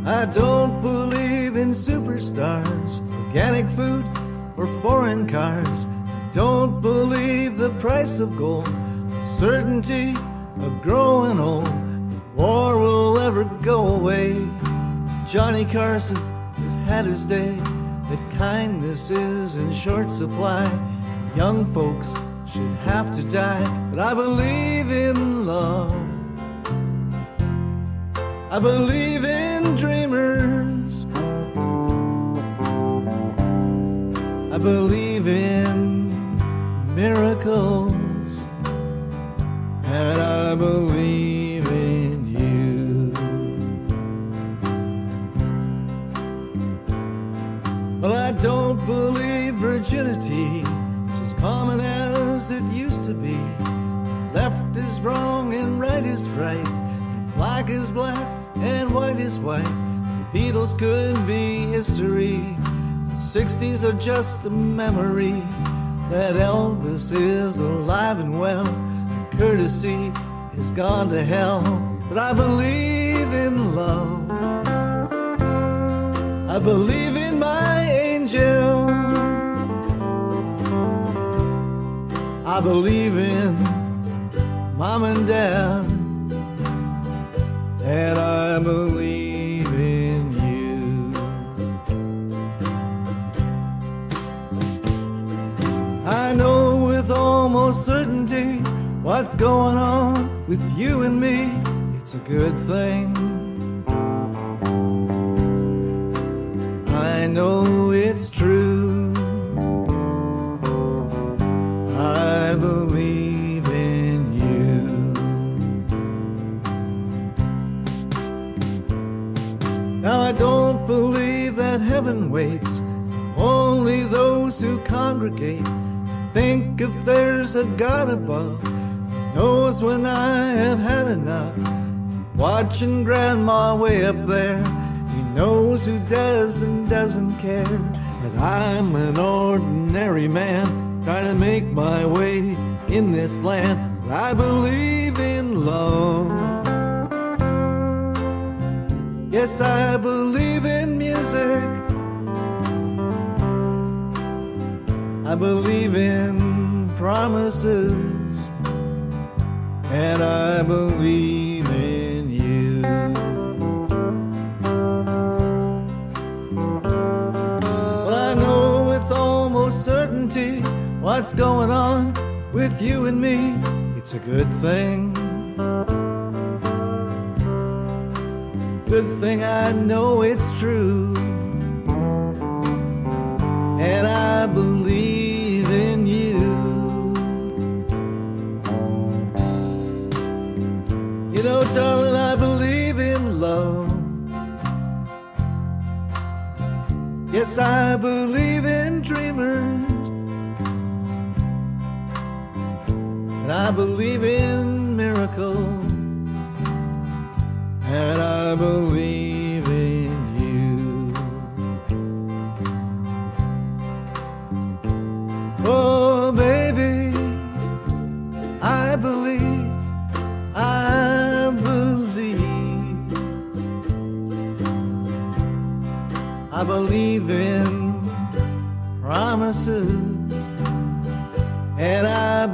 I don't believe in superstars, organic food, or foreign cars. I don't believe the price of gold, the certainty of growing old, that war will ever go away. Johnny Carson has had his day, that kindness is in short supply. Young folks should have to die, but I believe in love. I believe in dreamers. I believe in miracles. And I believe in you. Well, I don't believe virginity is as common as it used to be. Left is wrong and right is right. Black is black and white is white. The Beatles could be history. The 60s are just a memory. That Elvis is alive and well. Courtesy has gone to hell. But I believe in love. I believe in my angel. I believe in Mom and Dad. And I believe in you. I know with almost certainty what's going on with you and me. It's a good thing. I know it's true. I believe in you. Now I don't believe that heaven waits only those who congregate. Think if there's a God above, knows when I have had enough. Watching grandma way up there, he knows who does and doesn't care. That I'm an ordinary man, trying to make my way in this land. But I believe in love. Yes, I believe in music. I believe in promises. And I believe in you. Well, I know with almost certainty what's going on with you and me. It's a good thing. Good thing I know it's true. And I believe in you. You know, darling, I believe in love. Yes, I believe in dreamers. And I believe in miracles. And I believe in you. Oh, baby, I believe, I believe. I believe in promises. And I